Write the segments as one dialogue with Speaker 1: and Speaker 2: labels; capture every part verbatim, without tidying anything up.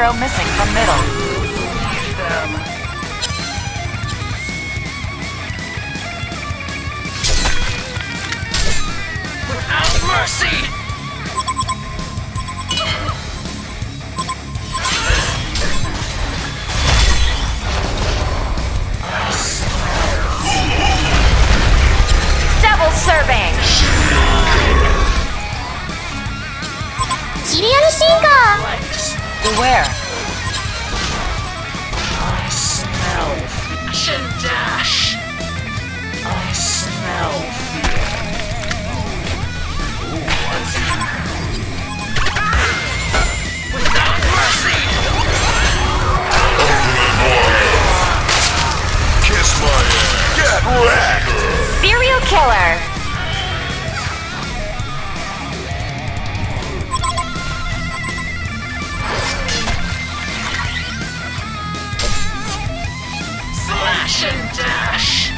Speaker 1: hero missing from middle.
Speaker 2: Without mercy!
Speaker 1: Double serving! Beware!
Speaker 2: I smell flash and dash. I smell fear. Without mercy!
Speaker 3: Kiss my ass. Get wrecked!
Speaker 1: Serial killer!
Speaker 2: Slash and dash.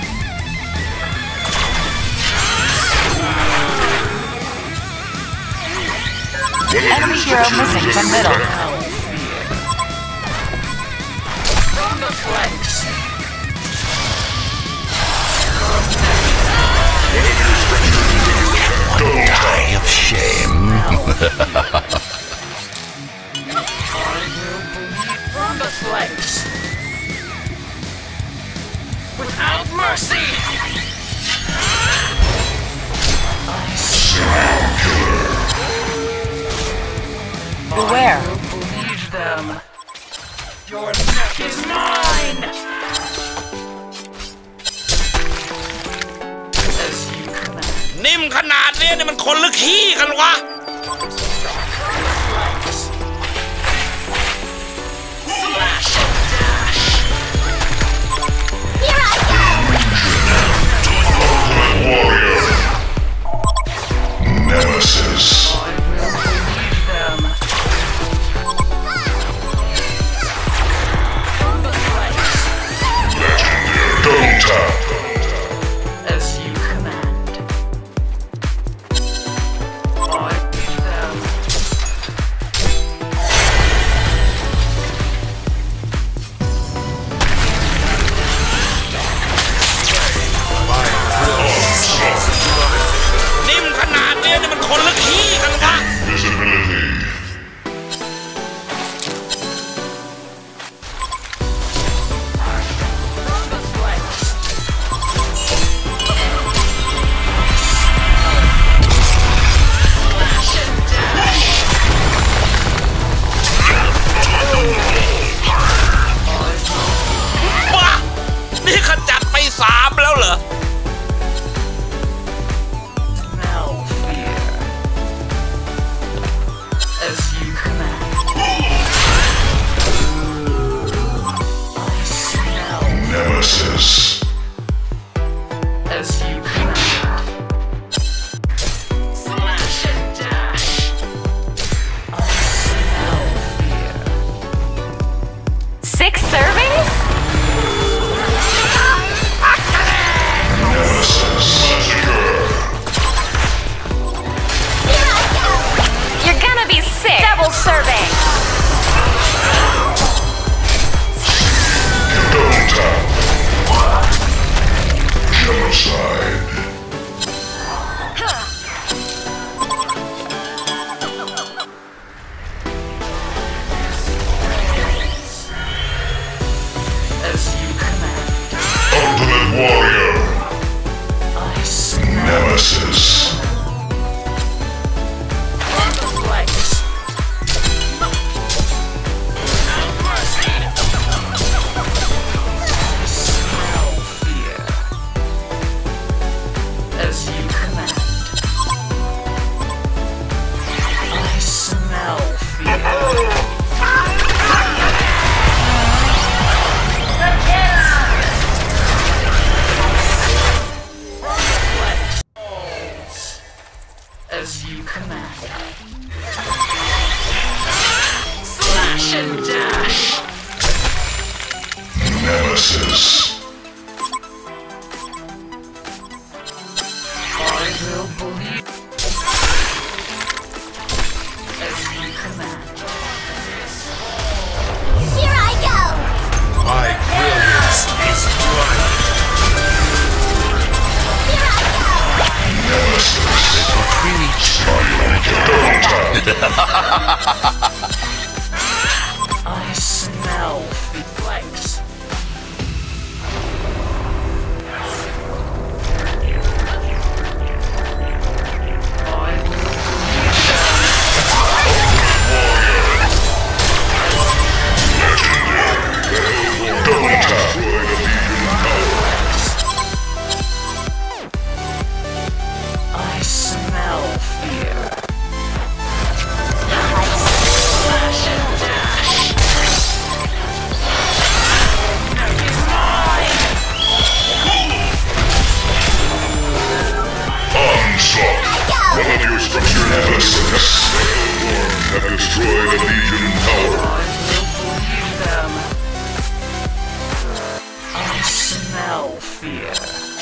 Speaker 1: Enemy hero missing from middle.
Speaker 2: From the flanks.
Speaker 3: Don't die of shame.
Speaker 2: From the flanks. Without mercy. I smell killer.
Speaker 1: Beware!
Speaker 2: I will believe them. Your neck is mine. As you command.
Speaker 4: นิ่มขนาดนี้นี่มันคนหรือขี้กันวะ
Speaker 2: Slash and dash.
Speaker 3: Warrior. Nemesis.
Speaker 2: I will believe them. From the flanks.
Speaker 3: Legendary. Double tap.
Speaker 2: As you command. I believe them.
Speaker 3: Onslaught.
Speaker 4: นิ่มขนาดนี้นี่มันคนหรือขี้กันวะ
Speaker 3: Visibility.
Speaker 2: From the flanks. Slash and dash.
Speaker 4: บ้านี่ขจัดไปสามแล้วเหรอ
Speaker 2: Smell fear. As you command. I smell.
Speaker 3: Nemesis.
Speaker 2: As you command. Slash and dash. I smell fear.
Speaker 1: Six servings?
Speaker 3: Nemesis. Massacre.
Speaker 1: You're gonna be sick! Double serving!
Speaker 3: Double tap. Genocide.
Speaker 2: As you command.
Speaker 3: Ultimate Warrior.
Speaker 2: I smell.
Speaker 3: Nemesis.
Speaker 2: From the flanks. Without mercy. I smell fear. As you command. I smell fear. I smell flex. I smell fear. Slash and dash.
Speaker 3: Onslaught! One of your structured nemesis have destroyed a Legion tower.
Speaker 2: I smell fear.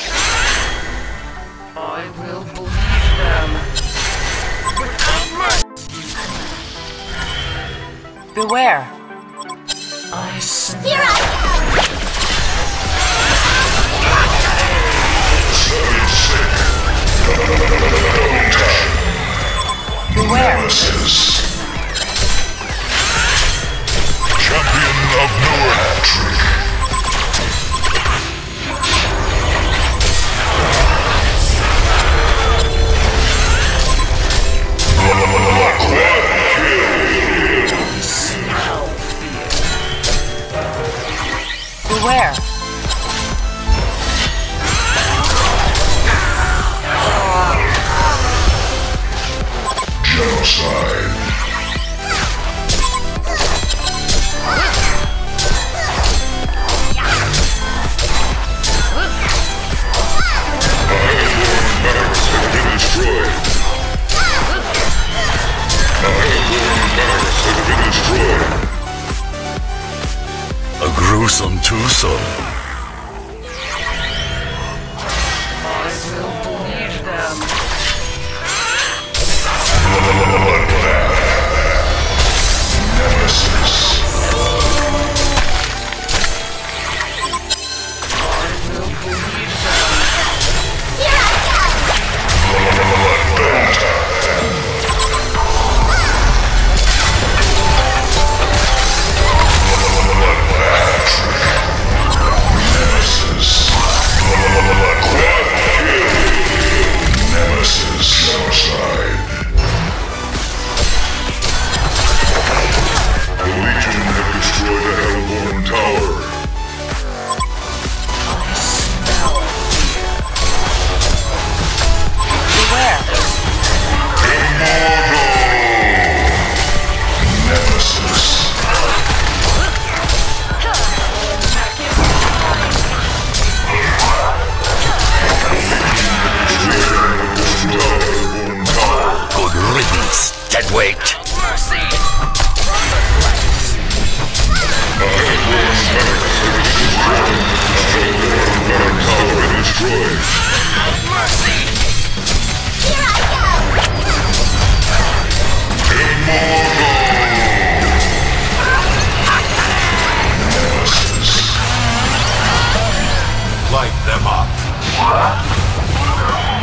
Speaker 2: I will believe them.
Speaker 1: Beware.
Speaker 2: I smell.
Speaker 1: Beware.
Speaker 3: Nemesis. Champion of Neurotech.
Speaker 1: Beware.
Speaker 3: Genocide. A gruesome twosome.
Speaker 2: I will believe them.
Speaker 3: Nemesis.
Speaker 2: I will believe them.
Speaker 3: Nemesis. Nemesis. Genocide. The Legion have destroyed the Hellborn Tower.
Speaker 2: I smell fear.
Speaker 1: Beware.
Speaker 3: Nemesis.
Speaker 4: Good riddance, deadweight.
Speaker 2: Mercy.
Speaker 3: Destroyed.
Speaker 2: Mercy.
Speaker 3: Light them up.